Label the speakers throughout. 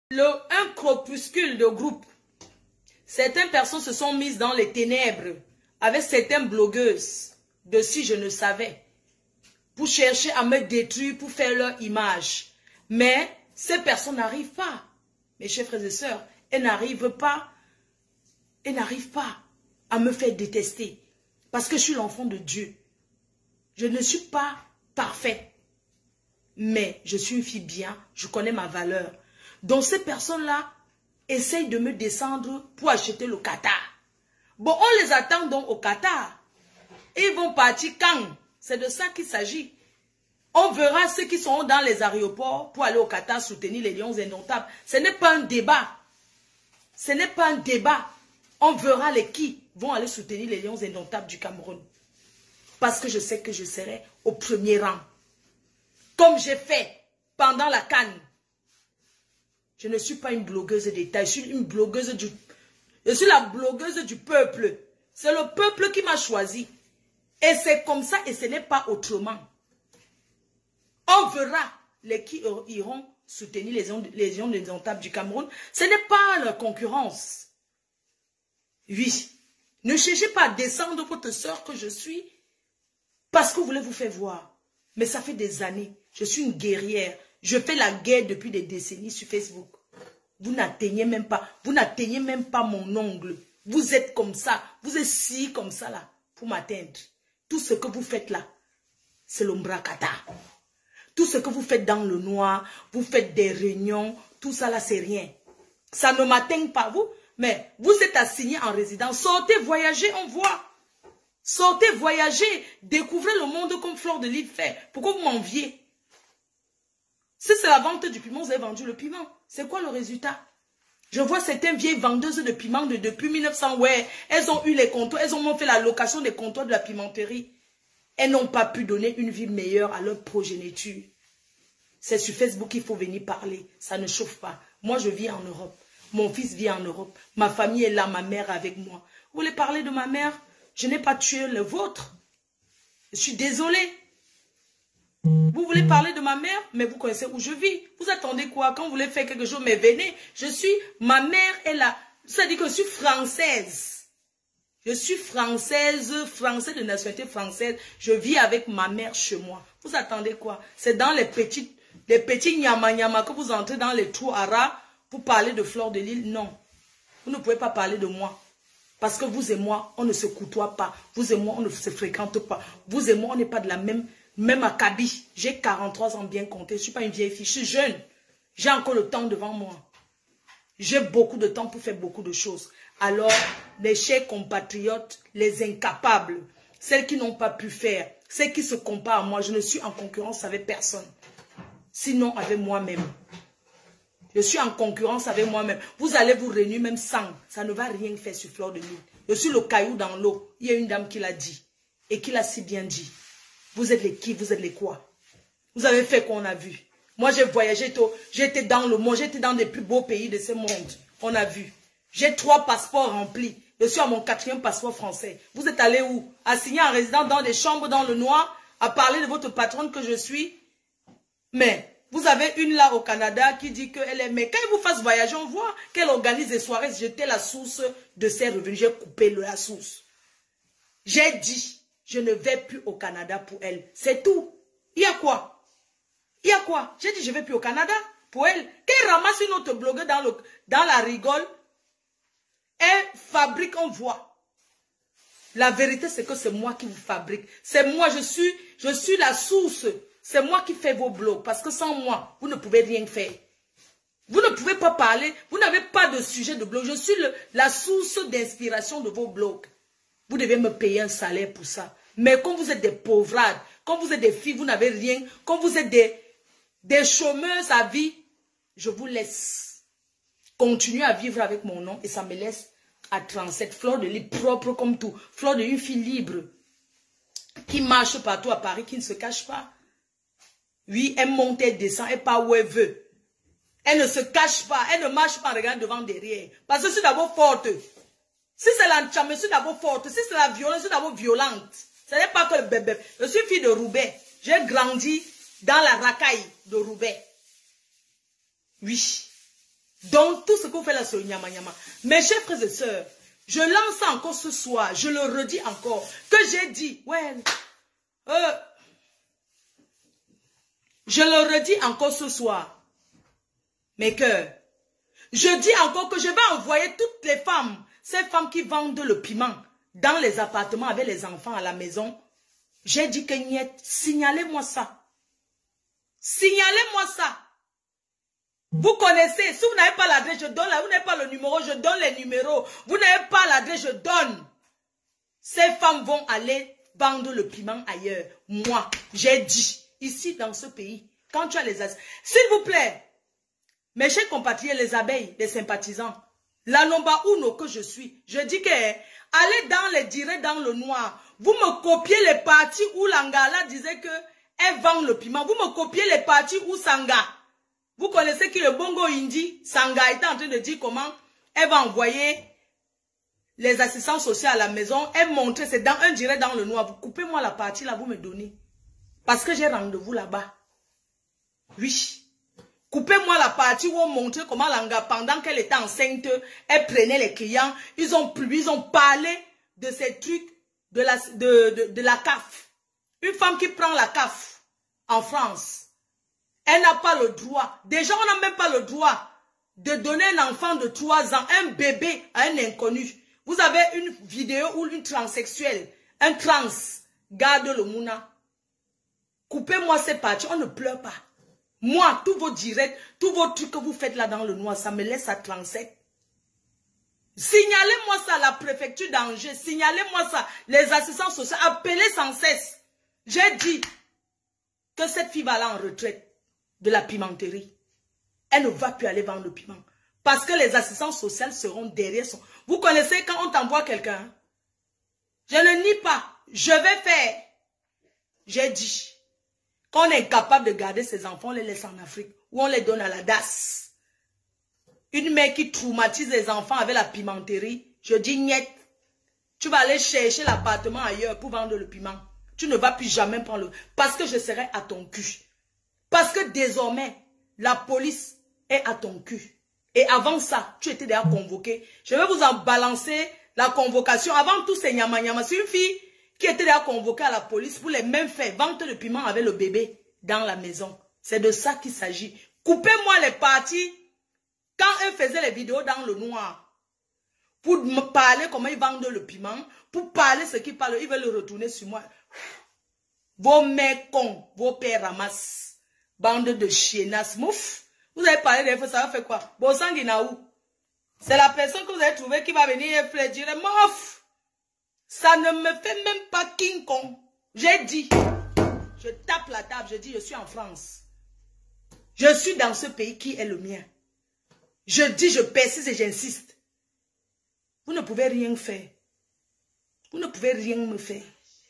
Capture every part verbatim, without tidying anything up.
Speaker 1: Le, un crépuscule de groupe. Certaines personnes se sont mises dans les ténèbres avec certaines blogueuses de si je ne savais, pour chercher à me détruire, pour faire leur image. Mais ces personnes n'arrivent pas. Mes chers frères et sœurs, elles n'arrivent pas, elles n'arrivent pas à me faire détester. Parce que je suis l'enfant de Dieu. Je ne suis pas parfaite. Mais je suis une fille bien, je connais ma valeur. Donc ces personnes-là essayent de me descendre pour acheter le Qatar. Bon, on les attend donc au Qatar. Ils vont partir quand? C'est de ça qu'il s'agit. On verra ceux qui sont dans les aéroports pour aller au Qatar soutenir les lions indomptables. Ce n'est pas un débat. Ce n'est pas un débat. On verra les qui vont aller soutenir les lions indomptables du Cameroun. Parce que je sais que je serai au premier rang. Comme j'ai fait pendant la CAN. Je ne suis pas une blogueuse d'État, je suis une blogueuse du... Je suis la blogueuse du peuple. C'est le peuple qui m'a choisi. Et c'est comme ça et ce n'est pas autrement. On verra les qui iront soutenir les lions indomptables du Cameroun. Ce n'est pas leur concurrence. Oui. Ne cherchez pas à descendre votre soeur que je suis parce que vous voulez vous faire voir. Mais ça fait des années. Je suis une guerrière. Je fais la guerre depuis des décennies sur Facebook. Vous n'atteignez même pas. Vous n'atteignez même pas mon ongle. Vous êtes comme ça. Vous êtes si comme ça là. Pour m'atteindre. Tout ce que vous faites là. C'est l'ombracata. Tout ce que vous faites dans le noir. Vous faites des réunions. Tout ça là c'est rien. Ça ne m'atteint pas vous. Mais vous êtes assigné en résidence. Sortez, voyagez, on voit. Sortez, voyagez. Découvrez le monde comme Fleur de Lys fait. Pourquoi vous m'enviez? Si c'est la vente du piment, vous avez vendu le piment. C'est quoi le résultat? Je vois certaines vieilles vendeuses de piment de depuis mille neuf cents. Ouais, elles ont eu les comptoirs. Elles ont fait la location des comptoirs de la pimenterie. Elles n'ont pas pu donner une vie meilleure à leur progéniture. C'est sur Facebook qu'il faut venir parler. Ça ne chauffe pas. Moi, je vis en Europe. Mon fils vit en Europe. Ma famille est là, ma mère avec moi. Vous voulez parler de ma mère? Je n'ai pas tué le vôtre. Je suis désolée. Vous voulez parler de ma mère, mais vous connaissez où je vis. Vous attendez quoi? Quand vous voulez faire quelque chose, mais venez. Je suis, ma mère est là. Ça dit que je suis française. Je suis française, française de nationalité française. Je vis avec ma mère chez moi. Vous attendez quoi? C'est dans les petits, les petits nyama nyama que vous entrez dans les trous arabes pour parler de Fleur de Lys. Non. Vous ne pouvez pas parler de moi. Parce que vous et moi, on ne se côtoie pas. Vous et moi, on ne se fréquente pas. Vous et moi, on n'est pas de la même... Même à Kaby, j'ai quarante-trois ans bien compté. Je ne suis pas une vieille fille, je suis jeune. J'ai encore le temps devant moi. J'ai beaucoup de temps pour faire beaucoup de choses. Alors, les chers compatriotes, les incapables, celles qui n'ont pas pu faire, celles qui se comparent à moi, je ne suis en concurrence avec personne. Sinon avec moi-même. Je suis en concurrence avec moi-même. Vous allez vous réunir même sans. Ça ne va rien faire sur Fleur de Lys. Je suis le caillou dans l'eau. Il y a une dame qui l'a dit. Et qui l'a si bien dit. Vous êtes les qui? Vous êtes les quoi? Vous avez fait qu'on a vu. Moi, j'ai voyagé, j'étais dans le monde, j'étais dans les plus beaux pays de ce monde. On a vu. J'ai trois passeports remplis. Je suis à mon quatrième passeport français. Vous êtes allé où? Assigné en résidence dans des chambres dans le noir, à parler de votre patronne que je suis. Mais vous avez une là au Canada qui dit qu'elle est... Mais quand ils vous fassent voyager, on voit qu'elle organise des soirées. J'étais la source de ses revenus. J'ai coupé la source. J'ai dit... Je ne vais plus au Canada pour elle. C'est tout. Il y a quoi? Il y a quoi? J'ai dit je ne vais plus au Canada pour elle. Qu'elle ramasse une autre blogueuse dans, le, dans la rigole. Elle fabrique, on voit. La vérité, c'est que c'est moi qui vous fabrique. C'est moi, je suis, je suis la source. C'est moi qui fais vos blogs. Parce que sans moi, vous ne pouvez rien faire. Vous ne pouvez pas parler. Vous n'avez pas de sujet de blog. Je suis le, la source d'inspiration de vos blogs. Vous devez me payer un salaire pour ça. Mais quand vous êtes des pauvrades, quand vous êtes des filles, vous n'avez rien, quand vous êtes des, des chômeuses à vie, je vous laisse continuer à vivre avec mon nom et ça me laisse à trente-sept. Fleur de Lys propre comme tout. Fleur de Lys, une fille libre qui marche partout à Paris, qui ne se cache pas. Oui, elle monte, elle descend, elle part où elle veut. Elle ne se cache pas, elle ne marche pas en regardant devant, derrière. Parce que je suis d'abord forte. Si c'est l'enchant, je suis d'abord forte. Si c'est la violence, je suis d'abord violente. Ce n'est pas que le bébé. Je suis fille de Roubaix. J'ai grandi dans la racaille de Roubaix. Oui. Donc, tout ce qu'on fait là, c'est nyama nyama. Mes chers frères et sœurs, je lance ça encore ce soir, je le redis encore, que j'ai dit, ouais, euh, je le redis encore ce soir, mes cœurs, je dis encore que je vais envoyer toutes les femmes, ces femmes qui vendent le piment dans les appartements avec les enfants à la maison. J'ai dit que niet, signalez-moi ça. Signalez-moi ça. Vous connaissez, si vous n'avez pas l'adresse, je donne, vous n'avez pas le numéro, je donne les numéros. Vous n'avez pas l'adresse, je donne. Ces femmes vont aller vendre le piment ailleurs. Moi, j'ai dit, ici dans ce pays, quand tu as les... S'il vous plaît, mes chers compatriotes, les abeilles, les sympathisants, la Lomba Uno que je suis, je dis que allez dans les directs dans le noir. Vous me copiez les parties où Langala disait que elle vend le piment. Vous me copiez les parties où Sanga. Vous connaissez qui le Bongo Indi, Sanga était en train de dire comment elle va envoyer les assistants sociaux à la maison. Elle montrait, c'est dans un direct dans le noir. Vous coupez-moi la partie là, vous me donnez. Parce que j'ai rendez-vous là-bas. Oui. Coupez-moi la partie où on montrait comment Langa, pendant qu'elle était enceinte, elle prenait les clients. Ils ont, ils ont parlé de ces trucs de la, de, de, de la C A F. Une femme qui prend la C A F en France. Elle n'a pas le droit. Déjà, on n'a même pas le droit de donner un enfant de trois ans, un bébé à un inconnu. Vous avez une vidéo où une transsexuelle, un trans, garde le mouna. Coupez-moi ces parties, on ne pleure pas. Moi, tous vos directs, tous vos trucs que vous faites là dans le noir, ça me laisse à trente-sept. Signalez-moi ça à la préfecture d'Angers. Signalez-moi ça, les assistants sociaux. Appelez sans cesse. J'ai dit que cette fille va aller en retraite de la pimenterie. Elle ne va plus aller vendre le piment. Parce que les assistants sociaux seront derrière son... Vous connaissez quand on t'envoie quelqu'un? Je ne nie pas. Je vais faire. J'ai dit qu'on est incapable de garder ses enfants, on les laisse en Afrique. Ou on les donne à la D A S. Une mère qui traumatise les enfants avec la pimenterie. Je dis niet. Tu vas aller chercher l'appartement ailleurs pour vendre le piment. Tu ne vas plus jamais prendre le... Parce que je serai à ton cul. Parce que désormais, la police est à ton cul. Et avant ça, tu étais déjà convoqué. Je vais vous en balancer la convocation. Avant tout, c'est Nyama Nyama. C'est une fille qui était déjà convoquée à la police pour les mêmes faits. Vente de piment avec le bébé dans la maison. C'est de ça qu'il s'agit. Coupez-moi les parties quand elle faisait les vidéos dans le noir. Pour me parler comment ils vendent le piment. Pour parler ce qu'ils parlent. Ils veulent le retourner sur moi. Vos mères cons, vos pères ramassent. Bande de chienasses, mouf. Vous avez parlé des fois, ça va faire quoi? Bon sang, c'est la personne que vous avez trouvée qui va venir et dire, mouf. Ça ne me fait même pas King Kong. J'ai dit, je tape la table, je dis, je suis en France. Je suis dans ce pays qui est le mien. Je dis, je persiste et j'insiste. Vous ne pouvez rien faire. Vous ne pouvez rien me faire.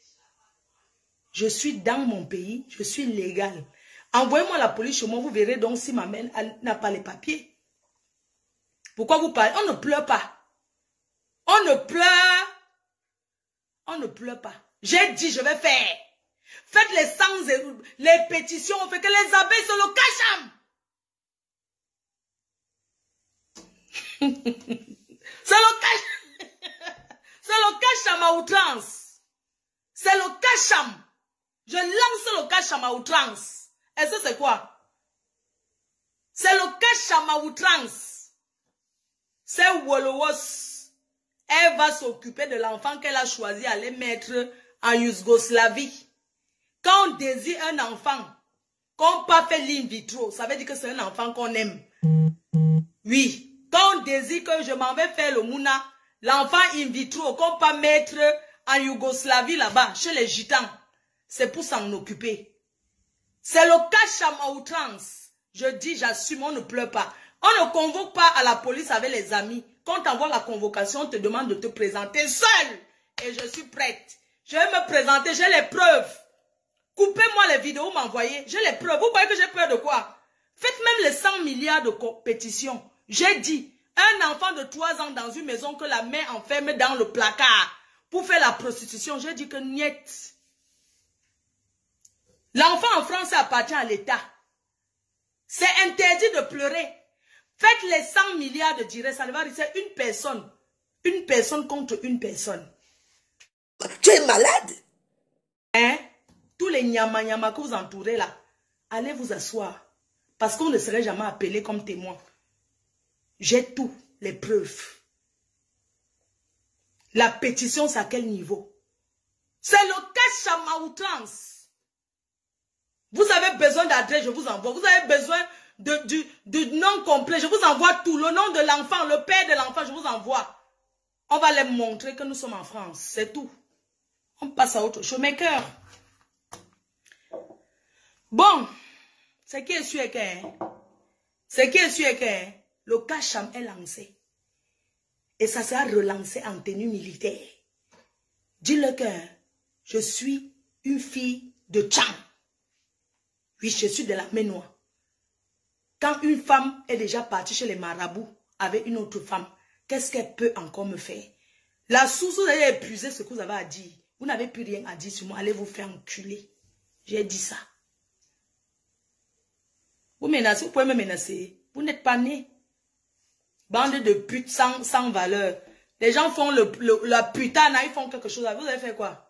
Speaker 1: Je suis dans mon pays, je suis légal. Envoyez-moi la police chez moi, vous verrez donc si ma mère n'a pas les papiers. Pourquoi vous parlez? On ne pleure pas. On ne pleure. On ne pleure pas. J'ai dit, je vais faire. Faites les cent et les pétitions, on fait que les abeilles se le cachent. C'est le cache. C'est le cacham à outrance. C'est le cacham. Je lance le cacham à outrance. Et ça, c'est quoi? C'est le cacham à outrance. C'est Wolowos. Elle va s'occuper de l'enfant qu'elle a choisi à les mettre en Yougoslavie. Quand on désire un enfant, qu'on pas fait l'in vitro, ça veut dire que c'est un enfant qu'on aime. Oui. Quand on désire que je m'en vais faire le mouna, l'enfant in vitro, qu'on pas mettre en Yougoslavie là-bas, chez les gitans, c'est pour s'en occuper. C'est le cacham à outrance. Je dis, j'assume, on ne pleure pas. On ne convoque pas à la police avec les amis. Quand on t'envoie la convocation, on te demande de te présenter seul. Et je suis prête. Je vais me présenter, j'ai les preuves. Coupez-moi les vidéos, m'envoyez. J'ai les preuves. Vous croyez que j'ai peur de quoi? Faites même les cent milliards de compétitions. J'ai dit, un enfant de trois ans dans une maison que la mère enferme dans le placard pour faire la prostitution. J'ai dit que niet. L'enfant en France appartient à l'État. C'est interdit de pleurer. Faites les cent milliards de directs, ça ne va rester une personne. Une personne contre une personne.
Speaker 2: Tu es malade?
Speaker 1: Hein? Tous les nyama nyama que vous entourez là, allez vous asseoir. Parce qu'on ne serait jamais appelé comme témoin. J'ai tout, les preuves. La pétition, c'est à quel niveau? C'est le cash à ma outrance. Vous avez besoin d'adresse, je vous envoie. Vous avez besoin de, du, du nom complet, je vous envoie tout. Le nom de l'enfant, le père de l'enfant, je vous envoie. On va les montrer que nous sommes en France. C'est tout. On passe à autre chose. Mes cœurs. Bon. Ce qui est sûr que, ce qui est sûr que le Kacham est lancé. Et ça sera relancé en tenue militaire. Dis-le que je suis une fille de Tcham. Oui, je suis de la Ménois. Quand une femme est déjà partie chez les marabouts avec une autre femme, qu'est-ce qu'elle peut encore me faire? La source, vous allez épuiser ce que vous avez à dire. Vous n'avez plus rien à dire sur moi. Allez vous faire enculer. J'ai dit ça. Vous menacez, vous pouvez me menacer. Vous n'êtes pas né. Bande de putes sans, sans valeur. Les gens font le, le, la putain, ils font quelque chose. Vous avez fait quoi?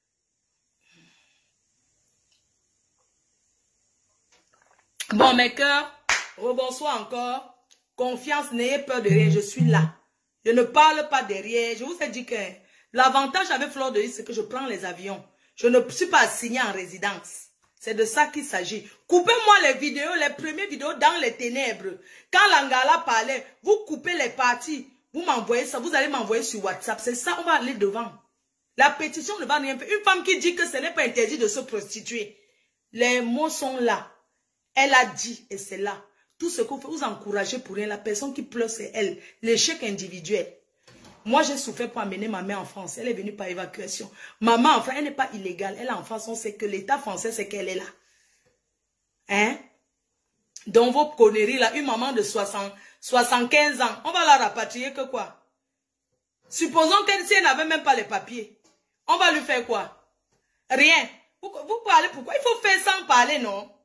Speaker 1: Bon, mes cœurs, rebonsoir encore. Confiance, n'ayez peur de rien. Je suis là. Je ne parle pas derrière. Je vous ai dit que l'avantage avec Fleur de Lys, c'est que je prends les avions. Je ne suis pas assignée en résidence. C'est de ça qu'il s'agit. Coupez-moi les vidéos, les premières vidéos dans les ténèbres. Quand Langala parlait, vous coupez les parties. Vous m'envoyez ça, vous allez m'envoyer sur WhatsApp. C'est ça, on va aller devant. La pétition ne va rien faire. Une femme qui dit que ce n'est pas interdit de se prostituer. Les mots sont là. Elle a dit, et c'est là. Tout ce que vous, vous encouragez pour rien. La personne qui pleure, c'est elle. L'échec individuel. Moi, j'ai souffert pour amener ma mère en France. Elle est venue par évacuation. Maman, enfin, elle n'est pas illégale. Elle est en France. On sait que l'État français, c'est qu'elle est là. Hein? Dans vos conneries, là, une maman de soixante, soixante-quinze ans, on va la rapatrier que quoi? Supposons qu'elle, si elle n'avait même pas les papiers, on va lui faire quoi? Rien. Vous, vous parlez pourquoi? Il faut faire sans parler, non?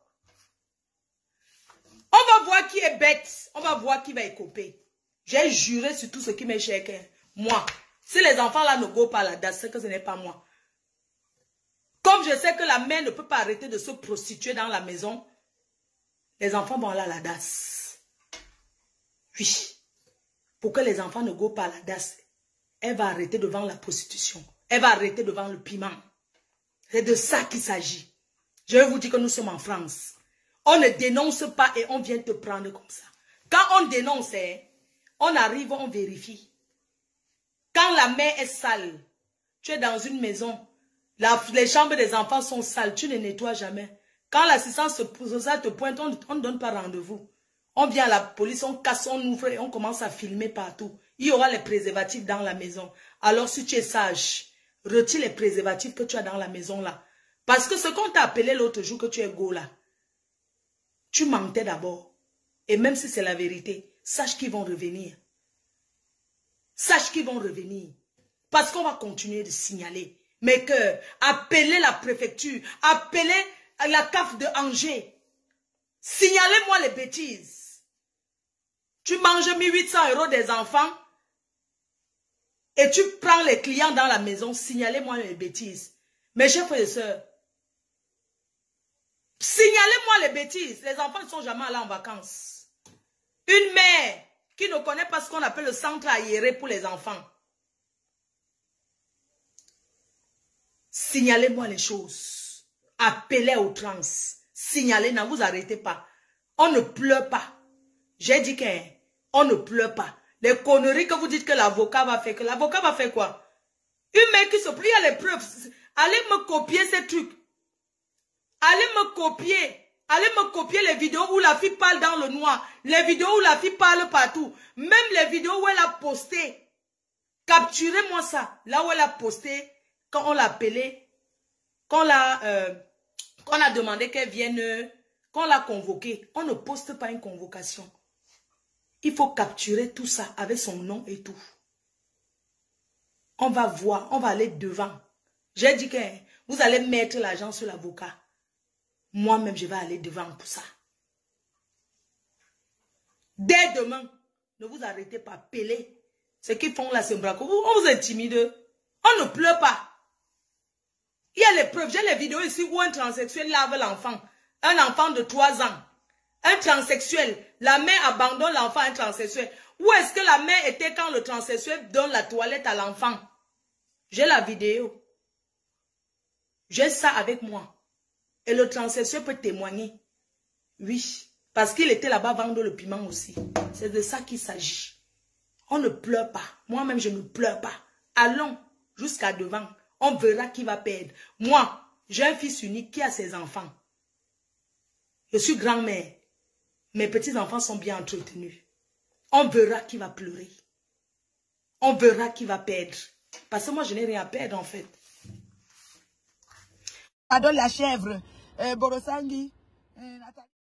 Speaker 1: On va voir qui est bête. On va voir qui va écoper. J'ai juré sur tout ce qui m'est cher. Moi, si les enfants là ne go pas à la D A S, c'est que ce n'est pas moi. Comme je sais que la mère ne peut pas arrêter de se prostituer dans la maison, les enfants vont aller à la D A S. Oui. Pour que les enfants ne go pas à la D A S, elle va arrêter devant la prostitution. Elle va arrêter devant le piment. C'est de ça qu'il s'agit. Je vais vous dire que nous sommes en France. On ne dénonce pas et on vient te prendre comme ça. Quand on dénonce, on arrive, on vérifie. Quand la mère est sale, tu es dans une maison, la, les chambres des enfants sont sales, tu ne nettoies jamais. Quand l'assistance sociale te pointe, on ne donne pas rendez-vous. On vient à la police, on casse, on ouvre et on commence à filmer partout. Il y aura les préservatifs dans la maison. Alors si tu es sage, retire les préservatifs que tu as dans la maison là. Parce que ce qu'on t'a appelé l'autre jour que tu es go là, tu mentais d'abord. Et même si c'est la vérité, sache qu'ils vont revenir. Sache qu'ils vont revenir. Parce qu'on va continuer de signaler. Mes cœurs, appelez la préfecture, appelez la C A F de Angers. Signalez-moi les bêtises. Tu manges mille huit cents euros des enfants et tu prends les clients dans la maison. Signalez-moi les bêtises. Mes chers frères et sœurs, signalez-moi les bêtises. Les enfants ne sont jamais allés en vacances. Une mère qui ne connaît pas ce qu'on appelle le centre aéré pour les enfants. Signalez-moi les choses. Appelez aux trans. Signalez, ne vous arrêtez pas. On ne pleure pas. J'ai dit qu'on ne pleure pas. Les conneries que vous dites que l'avocat va faire, que l'avocat va faire quoi? Une mère qui se plie, il y a les preuves. Allez me copier ces trucs. Allez me copier. Allez me copier les vidéos où la fille parle dans le noir. Les vidéos où la fille parle partout. Même les vidéos où elle a posté. Capturez-moi ça. Là où elle a posté, quand on l'a appelée, quand on l'a euh, qu'on a demandé qu'elle vienne, qu'on l'a convoquée. On ne poste pas une convocation. Il faut capturer tout ça avec son nom et tout. On va voir, on va aller devant. J'ai dit que vous allez mettre l'argent sur l'avocat. Moi-même, je vais aller devant pour ça. Dès demain, ne vous arrêtez pas, pelez. Ce qu'ils font là, c'est un braco. On vous intimide. On ne pleure pas. Il y a les preuves. J'ai les vidéos ici où un transsexuel lave l'enfant. Un enfant de trois ans. Un transsexuel. La mère abandonne l'enfant à un transsexuel. Où est-ce que la mère était quand le transsexuel donne la toilette à l'enfant? J'ai la vidéo. J'ai ça avec moi. Et le transsexuel peut témoigner. Oui. Parce qu'il était là-bas vendre le piment aussi. C'est de ça qu'il s'agit. On ne pleure pas. Moi-même, je ne pleure pas. Allons jusqu'à devant. On verra qui va perdre. Moi, j'ai un fils unique qui a ses enfants. Je suis grand-mère. Mes petits-enfants sont bien entretenus. On verra qui va pleurer. On verra qui va perdre. Parce que moi, je n'ai rien à perdre, en fait.
Speaker 2: Pardon, la chèvre. Euh, Borosangi. Euh,